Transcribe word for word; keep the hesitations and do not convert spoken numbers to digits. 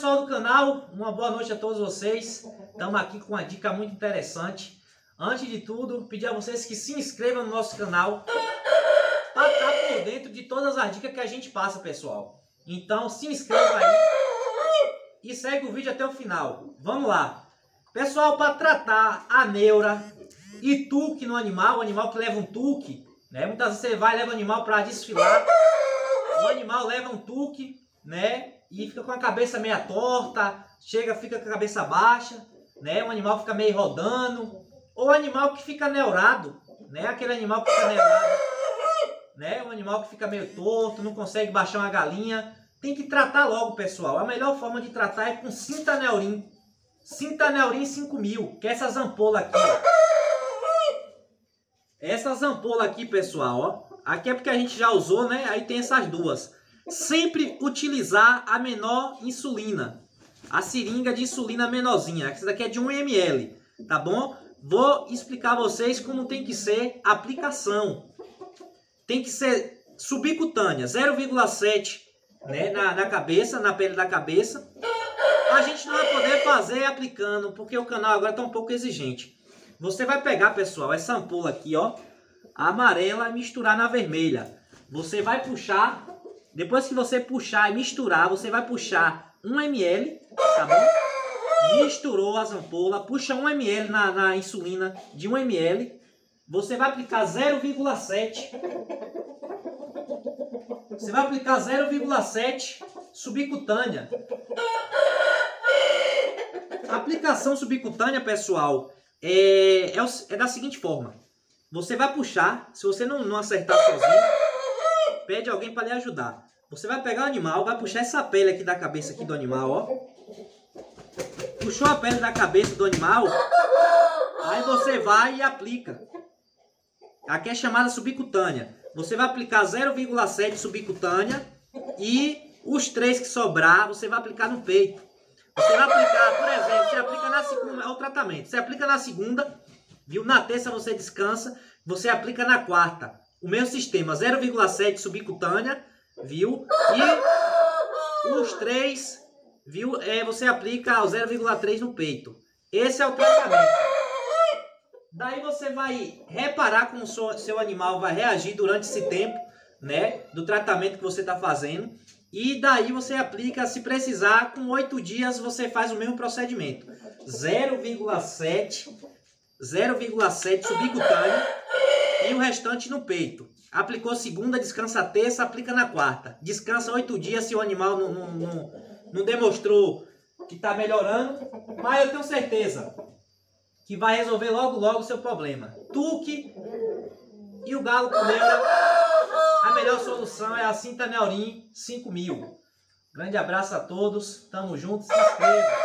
pessoal do canal, uma boa noite a todos vocês. Estamos aqui com uma dica muito interessante. Antes de tudo, pedir a vocês que se inscrevam no nosso canal para estar por dentro de todas as dicas que a gente passa, pessoal. Então se inscreva aí e segue o vídeo até o final. Vamos lá. Pessoal, para tratar a neura e tuque no animal, o animal que leva um tuque, né? Muitas vezes você vai e leva o animal para desfilar, o animal leva um tuque, né? E fica com a cabeça meia torta, chega, fica com a cabeça baixa, né? O animal fica meio rodando, ou animal que fica neurado, né? Aquele animal que fica neurado, né? Um animal que fica meio torto, não consegue baixar uma galinha. Tem que tratar logo, pessoal. A melhor forma de tratar é com Cintaneurin. Cintaneurin cinco mil, que é essas ampolas aqui, ó. Essas ampolas aqui, pessoal, ó. Aqui é porque a gente já usou, né? Aí tem essas duas. Sempre utilizar a menor insulina. A seringa de insulina menorzinha. Essa daqui é de um mililitro, tá bom? Vou explicar a vocês como tem que ser a aplicação. Tem que ser subcutânea, zero vírgula sete, né, na, na cabeça, na pele da cabeça. A gente não vai poder fazer aplicando, porque o canal agora está um pouco exigente. Você vai pegar, pessoal, essa ampola aqui, ó, a amarela, e misturar na vermelha. Você vai puxar, depois que você puxar e misturar, você vai puxar um mililitro, tá bom? Misturou as ampolas, puxa um mililitro na, na insulina de um mililitro. Você vai aplicar zero vírgula sete. Você vai aplicar zero vírgula sete subcutânea. A aplicação subcutânea, pessoal, é, é, é da seguinte forma. Você vai puxar, se você não, não acertar sozinho, pede alguém para lhe ajudar. Você vai pegar o animal, vai puxar essa pele aqui da cabeça aqui do animal, ó. Puxou a pele da cabeça do animal, aí você vai e aplica. Aqui é chamada subcutânea. Você vai aplicar zero vírgula sete subcutânea e os três que sobrar, você vai aplicar no peito. Você vai aplicar, por exemplo, você aplica na segunda, é o tratamento. Você aplica na segunda, viu? Na terça você descansa, você aplica na quarta. O mesmo sistema, zero vírgula sete subcutânea, viu? E os três, viu? É, você aplica o zero vírgula três no peito. Esse é o tratamento. Daí você vai reparar como o seu animal vai reagir durante esse tempo, né, do tratamento que você está fazendo. E daí você aplica, se precisar, com oito dias você faz o mesmo procedimento. zero vírgula sete, zero vírgula sete subcutâneo e o restante no peito. Aplicou segunda, descansa a terça, aplica na quarta. Descansa oito dias se o animal não, não, não, não demonstrou que está melhorando. Mas eu tenho certeza que vai resolver logo logo o seu problema. Tuque e o galo com neura, a melhor solução é a Cintaneurin cinco mil. Grande abraço a todos, tamo junto, se inscreva.